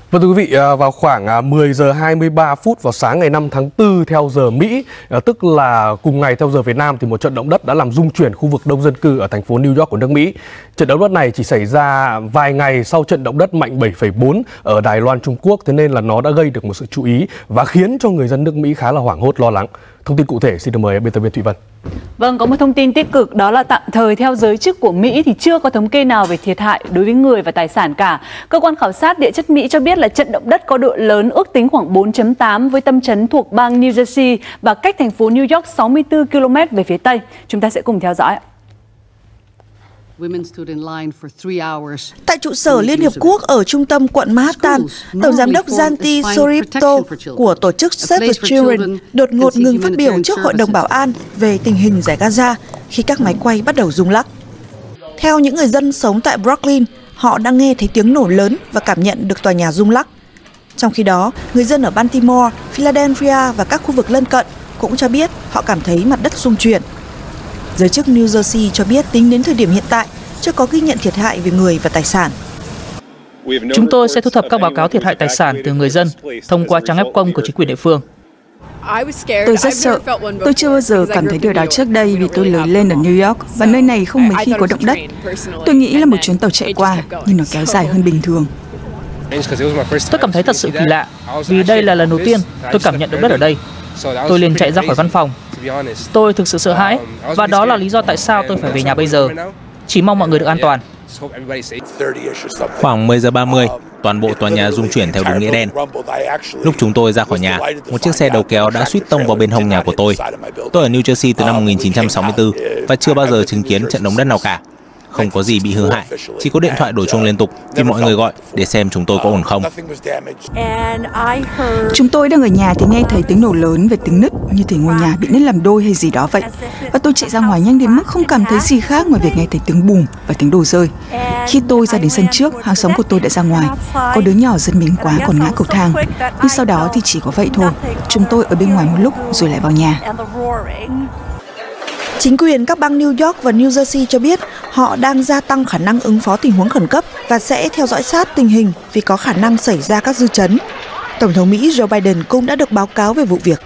Vâng thưa quý vị, vào khoảng 10 giờ 23 phút vào sáng ngày 5 tháng 4 theo giờ Mỹ, tức là cùng ngày theo giờ Việt Nam, thì một trận động đất đã làm rung chuyển khu vực đông dân cư ở thành phố New York của nước Mỹ. Trận động đất này chỉ xảy ra vài ngày sau trận động đất mạnh 7,4 ở Đài Loan, Trung Quốc, thế nên là nó đã gây được một sự chú ý và khiến cho người dân nước Mỹ khá là hoảng hốt lo lắng. Thông tin cụ thể xin được mời biên tập viên Thụy Vân. Vâng, có một thông tin tích cực, đó là tạm thời theo giới chức của Mỹ thì chưa có thống kê nào về thiệt hại đối với người và tài sản cả. Cơ quan khảo sát địa chất Mỹ cho biết là trận động đất có độ lớn ước tính khoảng 4.8 với tâm chấn thuộc bang New Jersey và cách thành phố New York 64 km về phía Tây. Chúng ta sẽ cùng theo dõi. Tại trụ sở Liên Hiệp Quốc ở trung tâm quận Manhattan, Tổng giám đốc Santi Sorrito của tổ chức Save the Children đột ngột ngừng phát biểu trước Hội đồng Bảo an về tình hình giải Gaza khi các máy quay bắt đầu rung lắc. Theo những người dân sống tại Brooklyn, họ đã nghe thấy tiếng nổ lớn và cảm nhận được tòa nhà rung lắc. Trong khi đó, người dân ở Baltimore, Philadelphia và các khu vực lân cận cũng cho biết họ cảm thấy mặt đất rung chuyển. Giới chức New Jersey cho biết tính đến thời điểm hiện tại chưa có ghi nhận thiệt hại về người và tài sản. Chúng tôi sẽ thu thập các báo cáo thiệt hại tài sản từ người dân thông qua trang web công của chính quyền địa phương. Tôi rất sợ. Tôi chưa bao giờ cảm thấy điều đó trước đây vì tôi lớn lên ở New York và nơi này không mấy khi có động đất. Tôi nghĩ là một chuyến tàu chạy qua nhưng nó kéo dài hơn bình thường. Tôi cảm thấy thật sự kỳ lạ vì đây là lần đầu tiên tôi cảm nhận động đất ở đây. Tôi liền chạy ra khỏi văn phòng. Tôi thực sự sợ hãi và đó là lý do tại sao tôi phải về nhà bây giờ. Chỉ mong mọi người được an toàn. Khoảng 10 giờ 30, toàn bộ tòa nhà rung chuyển theo đúng nghĩa đen. Lúc chúng tôi ra khỏi nhà, một chiếc xe đầu kéo đã suýt tông vào bên hông nhà của tôi. Tôi ở New Jersey từ năm 1964 và chưa bao giờ chứng kiến trận động đất nào cả. Không có gì bị hư hại, chỉ có điện thoại đổ chuông liên tục vì mọi người gọi để xem chúng tôi có ổn không. Chúng tôi đang ở nhà thì nghe thấy tiếng nổ lớn về tiếng nứt, như thể ngôi nhà bị nứt làm đôi hay gì đó vậy. Và tôi chạy ra ngoài nhanh đến mức không cảm thấy gì khác ngoài việc nghe thấy tiếng bùm và tiếng đồ rơi. Khi tôi ra đến sân trước, hàng xóm của tôi đã ra ngoài. Có đứa nhỏ giật mình quá còn ngã cầu thang. Nhưng sau đó thì chỉ có vậy thôi. Chúng tôi ở bên ngoài một lúc rồi lại vào nhà. Chính quyền các bang New York và New Jersey cho biết họ đang gia tăng khả năng ứng phó tình huống khẩn cấp và sẽ theo dõi sát tình hình vì có khả năng xảy ra các dư chấn. Tổng thống Mỹ Joe Biden cũng đã được báo cáo về vụ việc.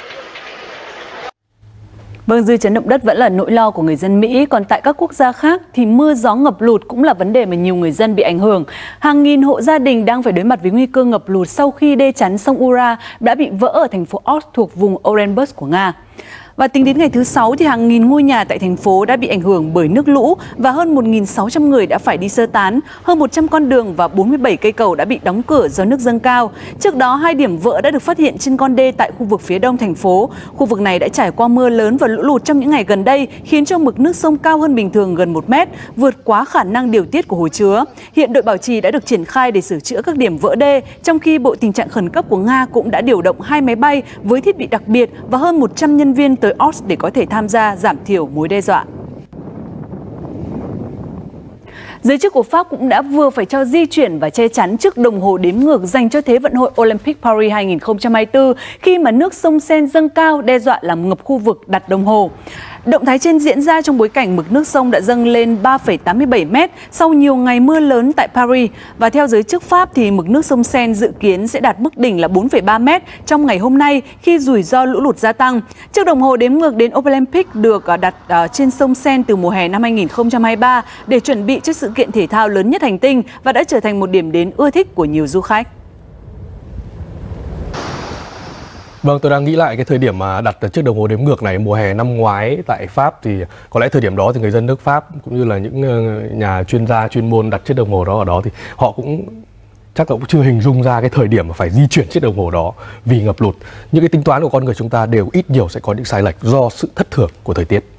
Vâng, dư chấn động đất vẫn là nỗi lo của người dân Mỹ, còn tại các quốc gia khác thì mưa gió ngập lụt cũng là vấn đề mà nhiều người dân bị ảnh hưởng. Hàng nghìn hộ gia đình đang phải đối mặt với nguy cơ ngập lụt sau khi đê chắn sông Ura đã bị vỡ ở thành phố Osh thuộc vùng Orenburg của Nga. Và tính đến ngày thứ Sáu thì hàng nghìn ngôi nhà tại thành phố đã bị ảnh hưởng bởi nước lũ và hơn 1.600 người đã phải đi sơ tán, hơn 100 con đường và 47 cây cầu đã bị đóng cửa do nước dâng cao. Trước đó, 2 điểm vỡ đã được phát hiện trên con đê tại khu vực phía đông thành phố. Khu vực này đã trải qua mưa lớn và lũ lụt trong những ngày gần đây, khiến cho mực nước sông cao hơn bình thường gần 1 mét, vượt quá khả năng điều tiết của hồ chứa. Hiện đội bảo trì đã được triển khai để sửa chữa các điểm vỡ đê, trong khi Bộ Tình trạng Khẩn cấp của Nga cũng đã điều động 2 máy bay với thiết bị đặc biệt và hơn 100 nhân viên tới Osh để có thể tham gia giảm thiểu mối đe dọa. Giới chức của Pháp cũng đã vừa phải cho di chuyển và che chắn trước đồng hồ đếm ngược dành cho Thế vận hội Olympic Paris 2024 khi mà nước sông Seine dâng cao đe dọa làm ngập khu vực đặt đồng hồ. Động thái trên diễn ra trong bối cảnh mực nước sông đã dâng lên 3,87 mét sau nhiều ngày mưa lớn tại Paris. Và theo giới chức Pháp thì mực nước sông Seine dự kiến sẽ đạt mức đỉnh là 4,3 mét trong ngày hôm nay khi rủi ro lũ lụt gia tăng. Chiếc đồng hồ đếm ngược đến Olympic được đặt trên sông Seine từ mùa hè năm 2023 để chuẩn bị cho sự kiện thể thao lớn nhất hành tinh và đã trở thành một điểm đến ưa thích của nhiều du khách. Vâng, tôi đang nghĩ lại cái thời điểm mà đặt chiếc đồng hồ đếm ngược này mùa hè năm ngoái tại Pháp thì có lẽ thời điểm đó thì người dân nước Pháp cũng như là những nhà chuyên gia chuyên môn đặt chiếc đồng hồ đó ở đó thì họ cũng chắc là cũng chưa hình dung ra cái thời điểm mà phải di chuyển chiếc đồng hồ đó vì ngập lụt. Những cái tính toán của con người chúng ta đều ít nhiều sẽ có những sai lệch do sự thất thường của thời tiết.